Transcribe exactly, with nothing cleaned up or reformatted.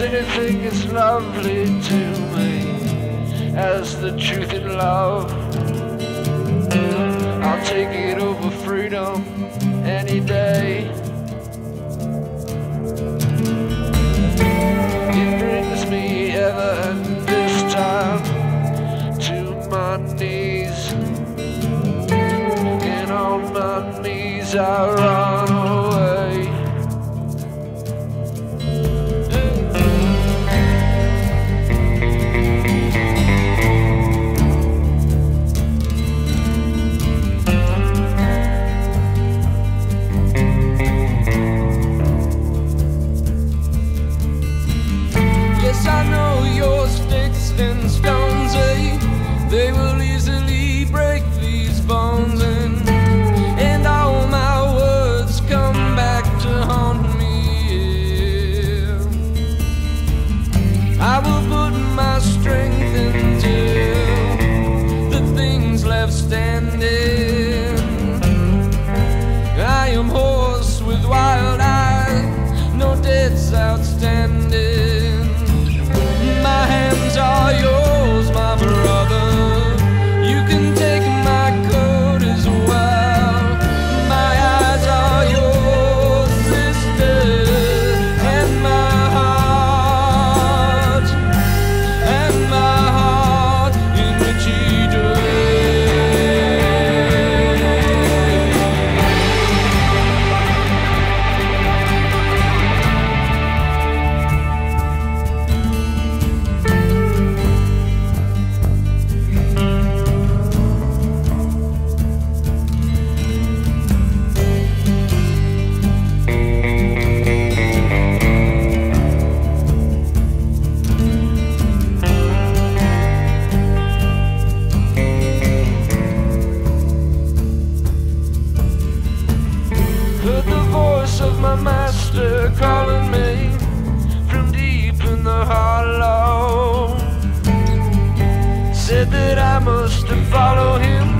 anything as lovely to me as the truth in love. I'll take it over freedom any day. It brings me ever and this time to my knees, and on my knees I run away. Yes, I know your sticks and stones, eh? They will easily break these bones, and, and all my words come back to haunt me, yeah. I will put my strength into the things left standing. I am hoarse with wild eyes, no debts outstanding. My hands are yours, my brother. You can take my coat as well. My eyes are yours, sister, and my heart, and my heart in which he dwells. Heard the voice of my master calling me from deep in the hollow. Said that I must follow him